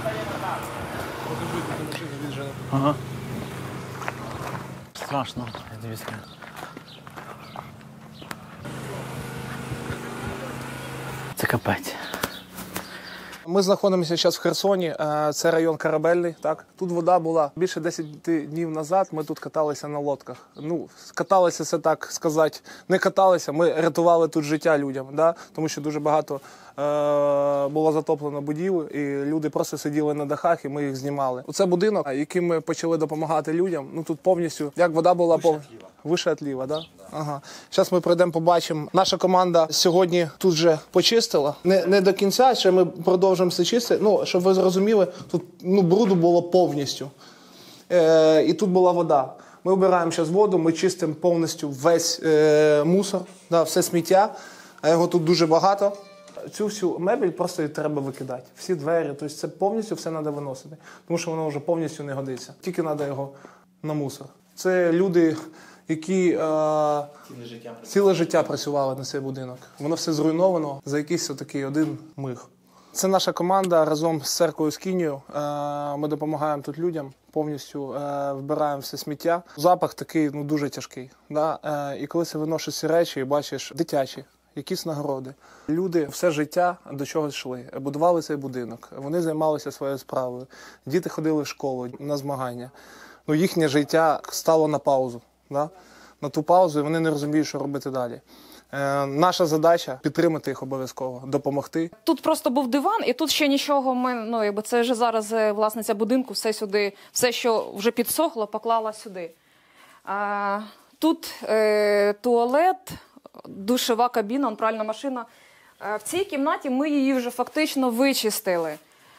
Ага. Страшно, дивіться. Це капець. Ми знаходимося зараз в Херсоні, це район Корабельний. Так? Тут вода була більше 10 днів назад, ми тут каталися на лодках. Ну, каталися, це так сказати, не каталися, ми рятували тут життя людям, да? Тому що дуже багато було затоплено будівель, і люди просто сиділи на дахах, і ми їх знімали. Оце будинок, яким ми почали допомагати людям, ну тут повністю, як вода була вище від ліва, да? Ага. Зараз ми пройдемо, побачимо. Наша команда сьогодні тут вже почистила. Не до кінця, ще ми продовжимо все чистити. Ну, щоб ви зрозуміли, тут бруду було повністю. І тут була вода. Ми обираємо зараз воду, ми чистимо повністю весь мусор, да, все сміття. А його тут дуже багато. Цю всю мебель просто треба викидати. Всі двері, тобто це повністю все треба виносити. Тому що воно вже повністю не годиться. Тільки треба його на мусор. Це люди, які ціле життя працювали на цей будинок. Воно все зруйновано за якийсь такий один миг. Це наша команда разом з церквою Скинію. Ми допомагаємо тут людям, повністю вбираємо все сміття. Запах такий дуже тяжкий. Да? І коли ти виносиш ці речі і бачиш дитячі, якісь нагороди. Люди все життя до чогось йшли, будували цей будинок, вони займалися своєю справою. Діти ходили в школу, на змагання. Ну, їхнє життя стало на паузу. Да? На ту паузу, і вони не розуміють, що робити далі. Наша задача – підтримати їх обов'язково, допомогти. Тут просто був диван, і тут ще нічого, це вже зараз власниця будинку все сюди, все, що вже підсохло, поклала сюди. Тут туалет, душова кабіна, пральна машина. В цій кімнаті ми її вже фактично вичистили.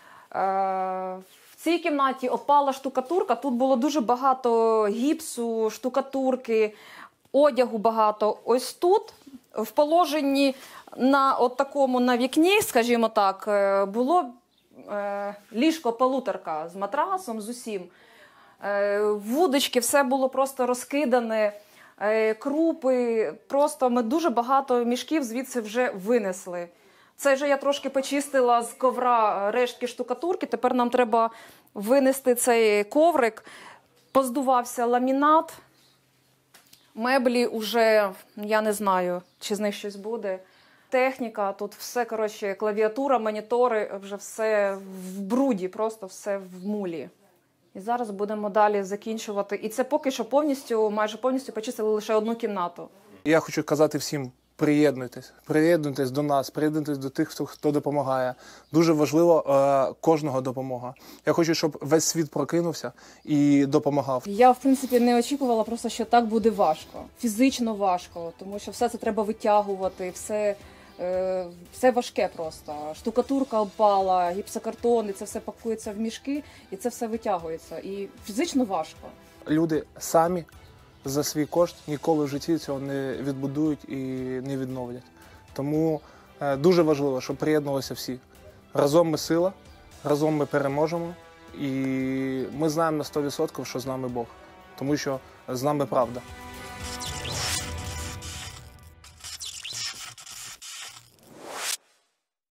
В цій кімнаті опала штукатурка, тут було дуже багато гіпсу, штукатурки, одягу багато. Ось тут, в положенні на вікні, скажімо так, було ліжко-полуторка з матрасом, з усім. Вудочки, все було просто розкидане, крупи, просто ми дуже багато мішків звідси вже винесли. Це вже я трошки почистила з ковра рештки штукатурки, тепер нам треба винести цей коврик. Поздувався ламінат, меблі вже, я не знаю, чи з них щось буде. Техніка, тут все, клавіатура, монітори, вже все в бруді, просто все в мулі. І зараз будемо далі закінчувати. І це поки що майже повністю почистили лише одну кімнату. Я хочу казати всім, приєднуйтесь до нас, приєднуйтесь до тих, хто допомагає. Дуже важливо кожного допомога. Я хочу, щоб весь світ прокинувся і допомагав. Я, в принципі, не очікувала просто, що так буде важко. Фізично важко, тому що все це треба витягувати, все важке просто. Штукатурка впала, гіпсокартон, і це все пакується в мішки, і це все витягується. І фізично важко. Люди самі за свій кошт ніколи в житті цього не відбудують і не відновлять. Тому дуже важливо, щоб приєднувалися всі. Разом ми сила, разом ми переможемо. І ми знаємо на 100%, що з нами Бог. Тому що з нами правда.